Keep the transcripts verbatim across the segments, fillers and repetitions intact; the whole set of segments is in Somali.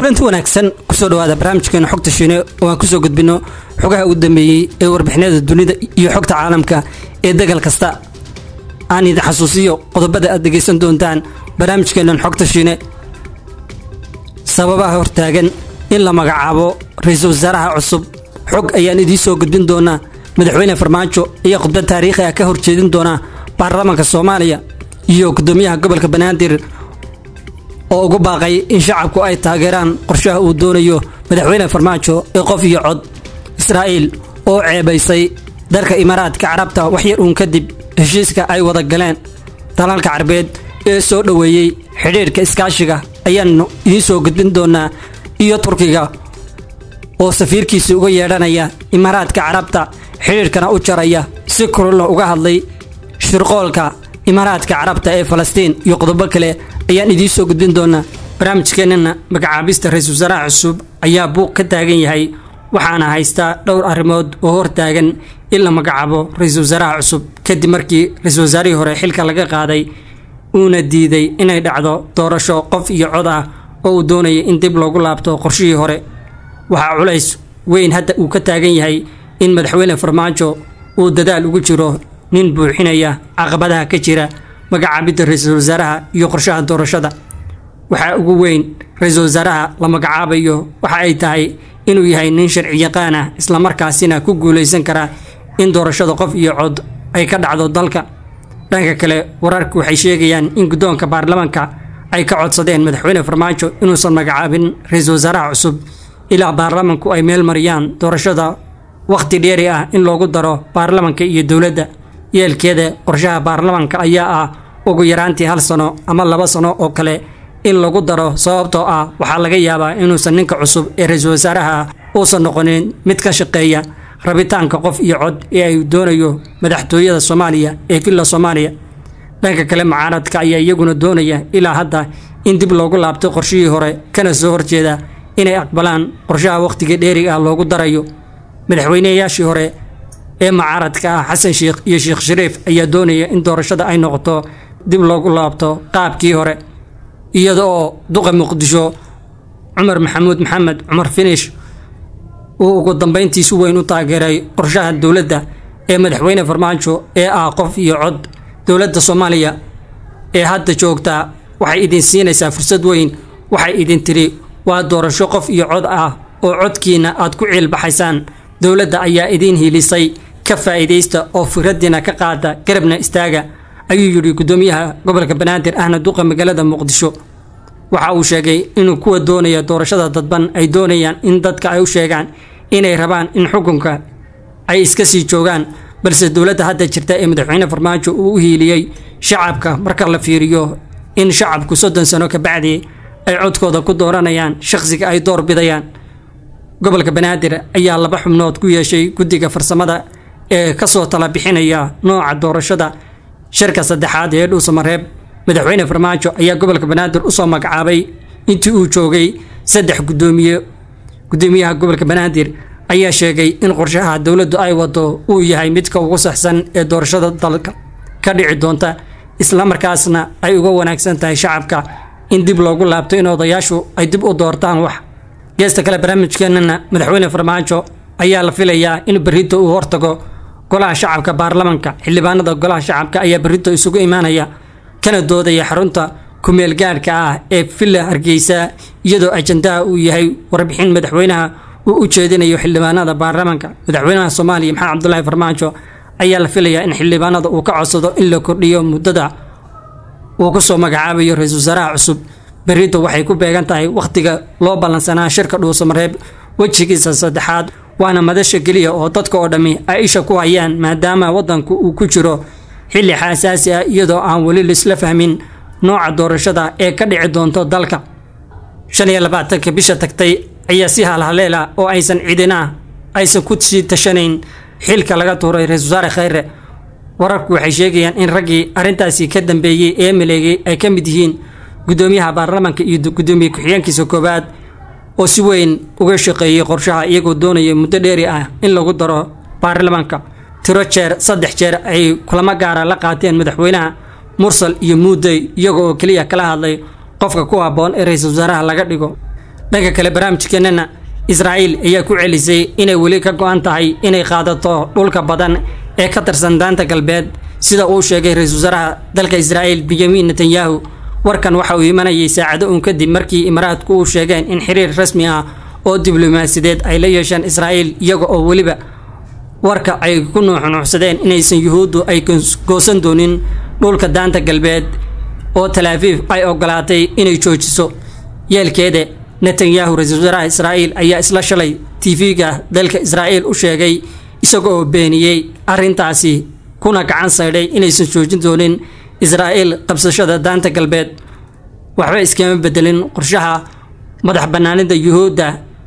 kulanti wanaagsan kusoo dhawaada barnaamijkeena xogta shiine oo aan kusoo gudbino xogaha ugu dambeeyay ee warbixinada dunida iyo xogta caalamka ee dagal kasta aan idin xasuusiyo qodobada aad dhegeysan doontaan barnaamijkeena xogta shiine sababaha hortaagan in la magacaabo ra'iisul wasaaraha cusub xog ayaan idin soo gudbin doonaa madaxweyne farmaajo iyo khudbad taariikhi ah ka horjeedin doona baarlamaanka Soomaaliya iyo gudoomiyaha gobolka Banaadir oo ugu baaqay in shacabku ay taageeraan qorshaha uu doonayo madaxweyne farmaajo ee qof iyo cod Israa'iil oo ceebaysay dalka Imaaraadka Carabta wax yar uun kadib heshiiska ay wada galeen dalalka Carbeed ee soo dhaweeyay xiriirka iskaashiga ayaan idin soo gudbin doonaa iyo Turkiga oo safiirkiisa uga yeedhanaya Imaaraadka Carabta xiriirkana u jaraya si kulul uga hadlay shirqoolka Imaaraadka Carabta ee Falastiin iyo qodobo kale ayaan idin soo gudbin doonaa barnaamijkeenna magacaabista ra'iisul wasaaraha cusub ayaa buuq ka taagan yahay waxaana haysta dhowr arrimood oo hortaagan in la magacaabo ra'iisul wasaaraha cusub kadib markii ra'iisul wasaarihii hore xilka laga qaaday uuna diiday inay dhacdo doorasho qof iyo cod ah oo uu doonayay in dib loogu laabto qorshihii hore waxa culays weyn hadda uu ka taagan yahay in madaxweyne farmaajo uu dadaal ugu jiro nin buuxinaya caqabadaha ka jira magacaabida ra'iisul wasaaraha iyo qorshaha doorashada waxa ugu weyn ra'iisul wasaaraha la magacaabayo waxa ay tahay inuu yahay nin sharci yaqaan ah isla markaasina ku guuleysan kara in doorashada qof iyo cod ay ka dhacdo dalka dhanka kale wararku waxay sheegayaan in gudoonka baarlamaanka ay ka codsadeen madaxweyne farmaajo inuusan magacaabin ra'iisul wasaaraha cusub ilaa baarlamaanku ay meel mariyaan doorashada waqti dheeri ah in loogu daro baarlamaanka iyo dawladda yeelkeeda qorshaha baarlamaanka ayaa ah ugu yaraantii hal sano ama laba sano oo kale in lagu daro sababtoo ah waxaa laga yaabaa inuusan ninka cusub ee ra'iisul wasaaraha uusan noqonin mid ka shaqeeya rabitaanka qof iyo cod ee ay doonayo madaxtooyada Soomaaliya ee filla Soomaaliya dhanka kale mucaaradka ayaa iyaguna doonaya ilaa hadda in dib loogu laabto qorshihii hore kana soo horjeeda inay aqbalaan qorshaha waqtiga dheeriga ah loogu darayo madaxweynayaashii hore ee mucaaradka ah Xasan Sheekh iyo Sheekh Shariif ayaa doonaya in doorashada ay noqoto dib loogu laabto qaabkii hore iyadoo duqa Muqdisho Umar Maxamuud Maxamed Umar Finish uu ugu dambeyntii si weyn u taageeray qorshaha dawladda ee madaxweyne farmaajo ee ah qof iyo cod dawladda Soomaaliya ee hadda joogta waxay idin siinaysaa fursad weyn waxay idin tiri waa doorasho qof iyo cod ah oo codkiina aad ku ciilbaxaysaan dawladda ayaa idin hiilisay ka faa'iideysta oo firadina ka qaada garabna istaaga ayuu yiri gudoomiyaha gobolka Banaadir ahna duqa magaalada Muqdisho waxa uu sheegay inuu kuwa doonaya doorashada dadban ay doonayaan in dadka ay u sheegaan inay rabaan in xukunka ay iska sii joogaan balse dawladda hadda jirta ee madaxweyne farmaajo uu u hiiliyay shacabka marka la fiiriyo in shacabku soddon sano ka bacdi ay codkooda ku dooranayaan shakhsiga ay door bidayaan gobolka Banaadir ayaa laba xubnood ku yeeshay guddiga farsamada ee ka soo tala bixinaya nooca doorashada shirka saddexaad ee Dhuusamareeb madaxweyne farmaajo ayaa gobolka Banaadir u soo magacaabay intii uu joogay saddex gudoomiye gudoomiyaha gobolka Banaadir ayaa sheegay in qorshaha dawladdu ay wado uu yahay midka ugu saxsan ee doorashada dalka ka dhici doonta isla markaasna ay uga wanaagsan tahay shacabka in dib loogu laabto in odayaashu ay dib u doortaan wax geesta kale barnaamijkeenna madaxweyne farmaajo ayaa la filayaa in berrito uu hortago golaha shacabka baarlamaanka xildhibaanada golaha shacabka ayaa berrito isugu imaanaya kana doodaya xarunta kumeel gaarka ah ee Villa Hargeysa iyadoo ajandaha uu yahay warbixin madaxweynaha uu u jeedinayo xildhibaanada baarlamaanka madaxweynaha Soomaaliya Maxamed Cabdullaahi Farmaajo ayaa la filayaa in xildhibaanada uu ka codsado in la kordhiyo muddada uu ku soo magacaabayo ra'iisul wasaaraha cusub berrito waxay ku beegan tahay waqtiga loo balansanaa shirka Dhuusamareeb wajigiisa saddexaad waana madasha kaliya oo dadka oo dhami ay isha ku hayaan maadaama wadanku uu ku jiro xilli xasaasi ah iyadoo aan wali la isla fahmin nooca doorashada ee ka dhici doonto dalka shan iyo labaatanka bisha tagtay ayaa si halhaleela oo aysan cidina aysan ku sii tashanayn xilka laga tuuray ra'iisul wasaare Khayre wararku waxay sheegayaan in raggii arintaasi ka dambeeyay ee maleegay ay ka mid yihiin gudoomiyaha baarlamaanka iyo gudoomiye ku-xigeenkiisa koobaad oo si weyn uga shaqeeyay qorshaha iyagoo doonaya muddo dheeri ah in lagu daro baarlamaanka tiro jeer saddex jeer ay kulamo gaar ah la qaateen madaxweynaha Mursal iyo Muuday iyagoo kaliya kala hadlay qofka ku haboon ee ra'iisul wasaaraha laga dhigo dhanka kale barnaamijkeenana Israa'iil ayaa ku celisay inay weli ka go'an tahay inay qaadato dhulka badan ee ka tirsan daanta galbeed sida uu sheegay ra'iisul wasaaraha dalka Israa'iil Benjamin Netanyahu. warkan waxa uu imanayay saacado uun kadib markii Imaaraadku uu sheegeen in xiriir rasmi ah oo diblomaasiyadeed ay la yeeshaan Israa'iil iyaga oo waliba warka ay ku nuuxnuuxsadeen inaysan yuhuuddu ay goosan doonin dhulka daanta galbeed oo Tel Aviv ay ogolaatay inay joojiso yeelkeeda. Netanyahu ra'iisul wasaaraha Israa'iil ayaa isla shalay T V-ga dalka Israa'iil u sheegay isagoo beeniyay arrintaasi kuna gacan saydhay inaysan joojin doonin Israa'iil qabsashada daanta galbeed. waxba iskama bedelin qorshaha madax banaanida yuhuudda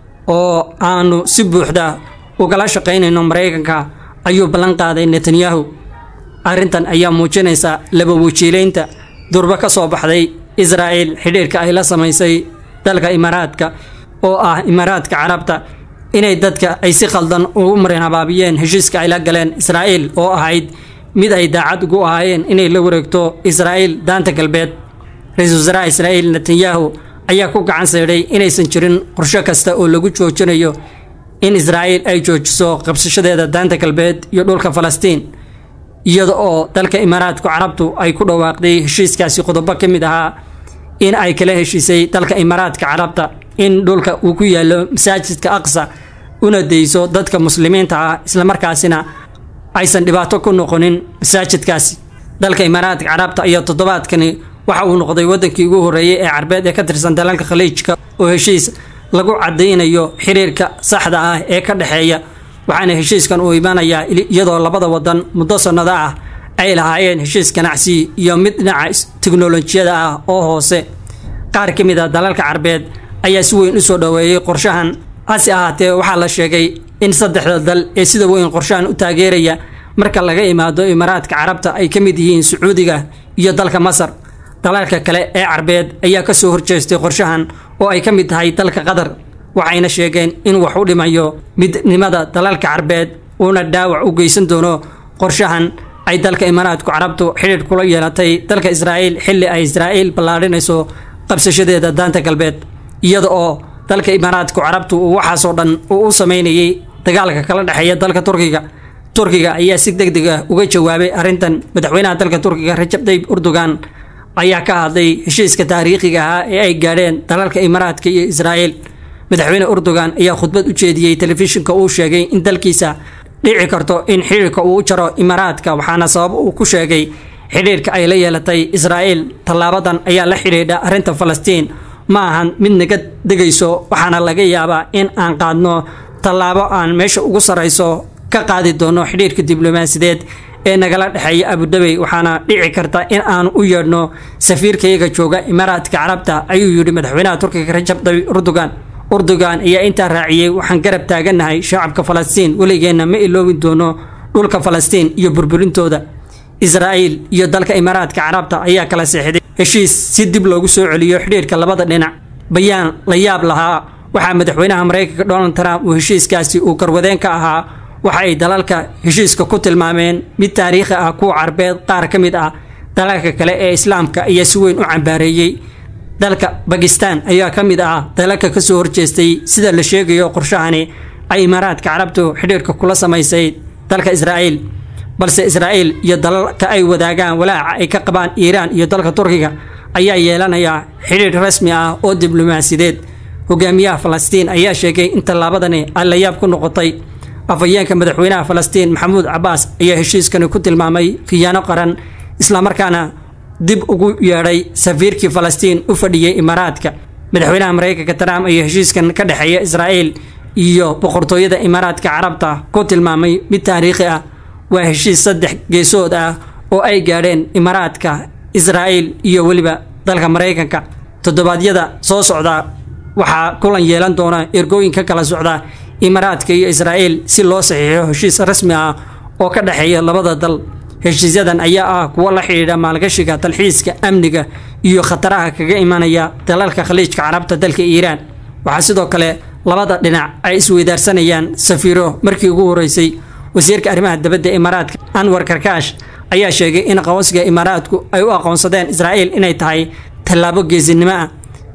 oo aanu si buuxda ugala shaqeynayno Mareykanka ayuu ballan qaaday Netanyahu. arrintan ayaa muujinaysa laba wajiileynta durba ka soo baxday Israa'iil xiriirka ay la samaysay dalka Imaaraadka oo ah Imaaraadka Carabta inay dadka ay si khaldan ugu mareen habaabiyeen heshiiska ay la galeen Israa'iil oo ahayd mid ay daacad ugu ahaayeen inay la wareegto Israa'iil daanta galbeed. ra'iisul wasaaraha Israa'iil Netanyahu ayaa ku gacan saydhay inaysan jirin qorshe kasta oo lagu joojinayo in Israa'iil ay joojiso qabsashadeeda daanta galbeed iyo dhulka Falastiin iyada oo dalka Imaaraadka Carabtu ay ku dhawaaqday heshiiskaasi qodobo ka mid ahaa in ay kala heshiisay dalka Imaaraadka Carabta in dhulka uu ku yaalo masaajidka Aqsa una deyso dadka muslimiinta ah isla markaasina aysan dhibaato ku noqonin masaajidkaasi. dalka Imaaraadka Carabta ayaa toddobaadkani waxa uu noqday wadankii ugu horeeyay ee Carbeed ee ka tirsan dalalka Khaliijka oo heshiis lagu cadeynayo xiriirka saxda ah ee ka dhaxeeya. waxaana heshiiskan uu imaanayaa iyadoo labada wadan muddo sanado ah ay lahaayeen heshiis ganacsi iyo mid dhinaca tiknoolajiyada ah oo hoose. qaar ka mid ah dalalka Carbeed ayaa si weyn u soo dhaweeyay qorshahan hase ahaatee waxaa la sheegay in saddexda dal ee sida weyn qorshahan u taageeraya marka laga imaado Imaaraadka Carabta ay ka mid yihiin Sacuudiga iyo dalka Masar. dalalka kale ee Carbeed ayaa ka soo horjeestay qorshahan oo ay ka mid tahay dalka Qatar waxayna sheegeen in wax u dhimayo midnimada dalalka Carbeed una dhaawac u geysan doono qorshahan ay dalka Imaaraadka Carabtu xiriir kula yeelatay dalka Israa'iil xilli ay Israa'iil ballaarinayso qabsashadeeda daanta galbeed iyada oo dalka Imaaraadka Carabtu uu waxaas oo dhan uu u sameynayay dagaalka kala dhaxeeya dalka Turkiga. Turkiga ayaa si degdeg ah uga jawaabay arrintan. madaxweynaha dalka Turkiga Recep Tayyip Erdogan ayaa ka hadlay heshiiska taariikhiga ah ee ay gaadheen dalalka Imaaraadka iyo Israa'iil. madaxweyne Erdogan ayaa khudbad u jeediyay telefishinka uu sheegay in dalkiisa dhici karto in xiriirka uu u jaro Imaaraadka waxaana sabab uu ku sheegay xiriirka ay la yeelatay Israa'iil. tallaabadan ayaa la xiriidha arrinta Falastiin ma ahan mid naga degayso waxaana laga yaabaa in aan qaadno tallaabo aan meesha ugu sareyso ka qaadi doono xiriirka diblomaasiyadeed ee nagala dhaxeeya Abu Dhabi waxaana dhici karta in aan u yeedhno safiirkayga jooga Imaaraadka Carabta ayuu yiri madaxweynaha Turkiga Recep Tayyip Erdogan. Erdogan ayaa inta raaciyay waxaan garab taaganahay shacabka Falastiin weligeena ma iloobin doono dhulka Falastiin iyo burburintooda. Israa'iil iyo dalka Imaaraadka Carabta ayaa kala saxiixday heshiis si dib loogu soo celiyo xiriirka labada dhinac. bayaan la yaab lahaa waxa madaxweynaha Mareykanka Donald Trump uu heshiiskaasi uu karwadeen ka ahaa waxa ay dalalka heshiiska ku tilmaameen mid taariikhi ah kuwa Carbeed. qaar ka mid ah dalalka kale ee Islaamka ayaa si weyn u cambaareeyay. dalka Pakistan ayaa ka mid ah dalalka ka soo horjeestay sida la sheegayo qorshahani ay Imaaraadka Carabtu xiriirka kula samaysay dalka Israa'iil. balse Israa'iil iyo dalalka ay wadaagaan walaaca ay ka qabaan Iiraan iyo dalka Turkiga ayaa yeelanaya xiriir rasmi ah oo diblomaasiyadeed. hogaamiyaha Falastiin ayaa sheegay in tallaabadani ay la yaab ku noqotay. afayeenka madaxweynaha Falastiin Mahmoud Abbas ayaa heshiiskan ku tilmaamay khiyaano qaran isla markaana dib ugu yeeray safiirkii Falastiin u fadhiyay Imaaraadka. madaxweynaha Mareykanka Trump ayaa heshiiskan ka dhaxeeya Israa'iil iyo boqortooyada Imaaraadka Carabta ku tilmaamay mid taariikhi ah. waa heshiis saddex geesood ah oo ay gaadheen Imaaraadka, Israa'iil iyo waliba dalka Mareykanka. toddobaadyada soo socda waxaa kulan yeelan doona ergooyin ka kala socda Imaaraadka iyo Israa'iil si loo saxiixo heshiis rasmi ah oo ka dhaxeeya labada dal. heshiisyadan ayaa ah kuwa la xiriira maalgashiga, talxiiska, amniga iyo khataraha kaga imanaya dalalka Khaliijka Carabta dalka Iiraan. waxaa sidoo kale labada dhinac ay isweydaarsanayaan safiiro. markii ugu horeysay wasiirka arrimaha dibadda Imaaraadka Anwar Karkash ayaa sheegay in aqoonsiga Imaaraadku ay u aqoonsadeen Israa'iil inay tahay tallaabo geesinimo ah.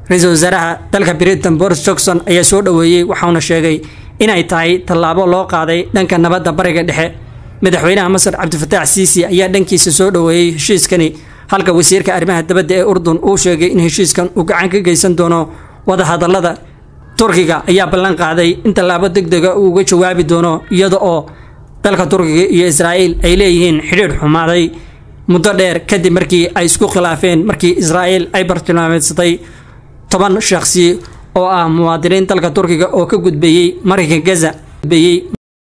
ra-iisul wasaaraha dalka Britain Boris Johnson ayaa soo dhaweeyay waxaana sheegay inay tahay tallaabo loo qaaday dhanka nabadda bariga dhexe. madaxweynaha Masar Cabdifataax Siisi ayaa dhankiisa soo dhaweeyay heshiiskani halka wasiirka arrimaha dibadda ee Urdun uu sheegay in heshiiskan uu gacan ka geysan doono wada hadallada. Turkiga ayaa ballan qaaday in tallaabo degdeg ah uu uga jawaabi doono iyada oo dalka Turkiga iyo Israa'iil ay leeyihiin xiriir xumaaday muddo dheer kadib markii ay isku khilaafeen markii Israa'iil ay bartilmaameedsatay toban shakhsi oo ah muwaadiniin dalka Turkiga oo ka gudbayay marinka Gaza.